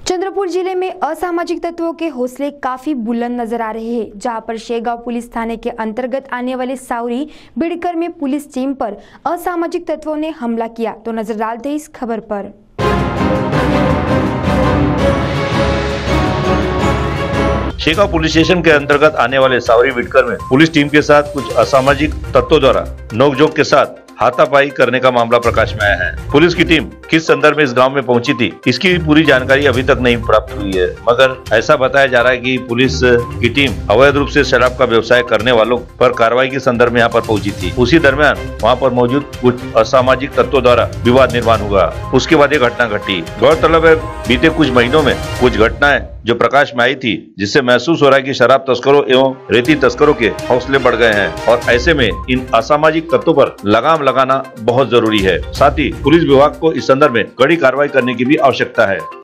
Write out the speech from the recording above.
चंद्रपुर जिले में असामाजिक तत्वों के हौसले काफी बुलंद नजर आ रहे हैं, जहां पर शेगांव पुलिस थाने के अंतर्गत आने वाले सावरी बिडकर में पुलिस टीम पर असामाजिक तत्वों ने हमला किया। तो नजर डालते हैं इस खबर पर। शेगांव पुलिस स्टेशन के अंतर्गत आने वाले सावरी बिडकर में पुलिस टीम के साथ कुछ असामाजिक तत्वों द्वारा नोकझोंक के साथ हाथापाई करने का मामला प्रकाश में आया है। पुलिस की टीम किस संदर्भ में इस गांव में पहुंची थी, इसकी पूरी जानकारी अभी तक नहीं प्राप्त हुई है, मगर ऐसा बताया जा रहा है कि पुलिस की टीम अवैध रूप से शराब का व्यवसाय करने वालों पर कार्रवाई के संदर्भ में यहाँ पर पहुंची थी। उसी दरमियान वहाँ पर मौजूद कुछ असामाजिक तत्वों द्वारा विवाद निर्माण हुआ। उसके बाद ये घटना घटी। गौरतलब है, बीते कुछ महीनों में कुछ घटनाएं जो प्रकाश में आई थी, जिससे महसूस हो रहा है कि शराब तस्करों एवं रेती तस्करों के हौसले बढ़ गए हैं और ऐसे में इन असामाजिक तत्वों पर लगाम लगाना बहुत जरूरी है। साथ ही पुलिस विभाग को इस संदर्भ में कड़ी कार्रवाई करने की भी आवश्यकता है।